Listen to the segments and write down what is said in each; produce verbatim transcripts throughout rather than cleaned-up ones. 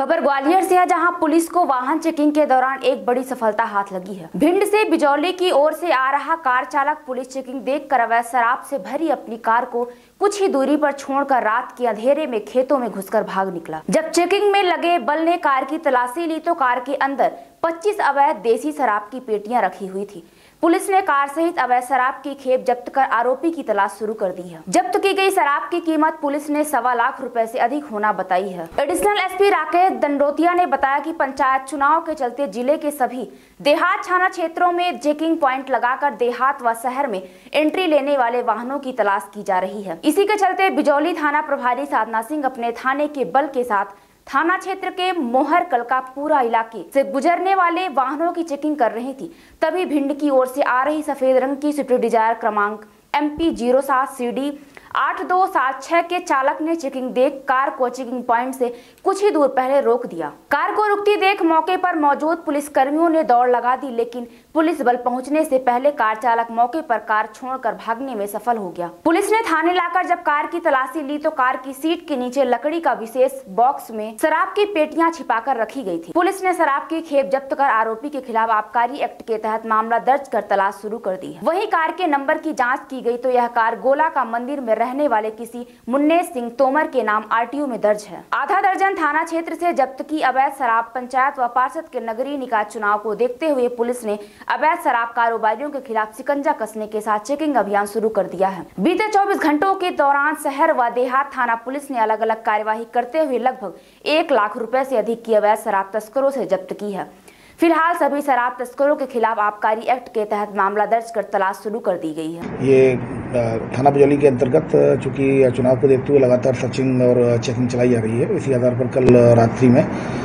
खबर ग्वालियर से है, जहां पुलिस को वाहन चेकिंग के दौरान एक बड़ी सफलता हाथ लगी है। भिंड से बिजौली की ओर से आ रहा कार चालक पुलिस चेकिंग देखकर अवैध शराब से भरी अपनी कार को कुछ ही दूरी पर छोड़कर रात के अंधेरे में खेतों में घुसकर भाग निकला। जब चेकिंग में लगे बल ने कार की तलाशी ली तो कार के अंदर पच्चीस अवैध देसी शराब की पेटियां रखी हुई थी। पुलिस ने कार सहित अवैध शराब की खेप जब्त कर आरोपी की तलाश शुरू कर दी है। जब्त की गई शराब की कीमत पुलिस ने सवा लाख रुपए से अधिक होना बताई है। एडिशनल एसपी राकेश दंडोतिया ने बताया कि पंचायत चुनाव के चलते जिले के सभी देहात थाना क्षेत्रों में चेकिंग पॉइंट लगाकर देहात व शहर में एंट्री लेने वाले वाहनों की तलाश की जा रही है। इसी के चलते बिजौली थाना प्रभारी साधना सिंह अपने थाने के बल के साथ थाना क्षेत्र के मोहर कलकापुरा इलाके से गुजरने वाले वाहनों की चेकिंग कर रही थी। तभी भिंड की ओर से आ रही सफेद रंग की स्विफ्ट डिजायर क्रमांक एम पी जीरो सात सी डी आठ दो सात छह के चालक ने चेकिंग देख कार को चेकिंग पॉइंट से कुछ ही दूर पहले रोक दिया। कार को रुकती देख मौके पर मौजूद पुलिस कर्मियों ने दौड़ लगा दी, लेकिन पुलिस बल पहुंचने से पहले कार चालक मौके पर कार छोड़कर भागने में सफल हो गया। पुलिस ने थाने लाकर जब कार की तलाशी ली तो कार की सीट के नीचे लकड़ी का विशेष बॉक्स में शराब की पेटियां छिपाकर रखी गई थी। पुलिस ने शराब की खेप जब्त कर आरोपी के खिलाफ आबकारी एक्ट के तहत मामला दर्ज कर तलाश शुरू कर दी है। वहीं कार के नंबर की जाँच की गयी तो यह कार गोला का मंदिर में रहने वाले किसी मुन्ने सिंह तोमर के नाम आर टी ओ में दर्ज है। आधा दर्जन थाना क्षेत्र से जब्त की अवैध शराब पंचायत व पार्षद के नगरीय निकाय चुनाव को देखते हुए पुलिस ने अवैध शराब कारोबारियों के खिलाफ शिकंजा कसने के साथ चेकिंग अभियान शुरू कर दिया है। बीते चौबीस घंटों के दौरान शहर व देहात थाना पुलिस ने अलग अलग कार्यवाही करते हुए लगभग एक लाख रुपए से अधिक की अवैध शराब तस्करों से जब्त की है। फिलहाल सभी शराब तस्करों के खिलाफ आबकारी एक्ट के तहत मामला दर्ज कर तलाश शुरू कर दी गई है। ये थाना बिजौली के अंतर्गत चूंकि चुनाव को देखते हुए लगातार सर्चिंग और चेकिंग चलाई जा रही है, इसी आधार पर कल रात्रि में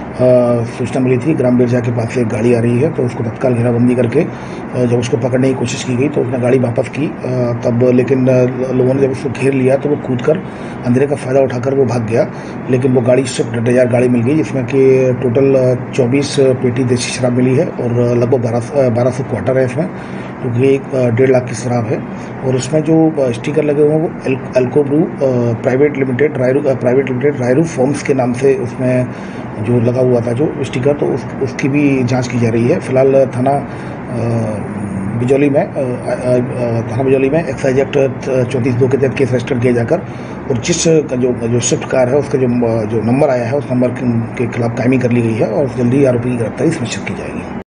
सूचना मिली थी ग्राम बिरजा के पास से एक गाड़ी आ रही है, तो उसको तत्काल घेराबंदी करके जब उसको पकड़ने की कोशिश की गई तो उसने गाड़ी वापस की। तब लेकिन लोगों ने जब उसको घेर लिया तो वो कूदकर अंधेरे का फायदा उठाकर वो भाग गया, लेकिन वो गाड़ी स्विफ्ट डिजायर गाड़ी मिल गई जिसमें कि टोटल चौबीस पेटी देसी शराब मिली है और लगभग बारह बारह सौ क्वार्टर है इसमें, क्योंकि एक डेढ़ लाख की शराब है। और उसमें जो स्टिकर लगे हुए हैं वो एल्कोब्रू प्राइवेट लिमिटेड रायरू प्राइवेट लिमिटेड रायरू फॉर्म्स के नाम से उसमें जो लगा हुआ था जो स्टिकर, तो उस, उसकी भी जांच की जा रही है। फिलहाल थाना बिजौली में थाना बिजौली में एक्साइज एक्ट चौंतीस दो के तहत केस रजिस्टर किया जाकर और जिस जो जो स्विफ्ट कार है उसका जो जो नंबर आया है उस नंबर के खिलाफ कायमी कर ली गई है और जल्दी आरोपी की गिरफ्तारी सुनिश्चित की जाएगी।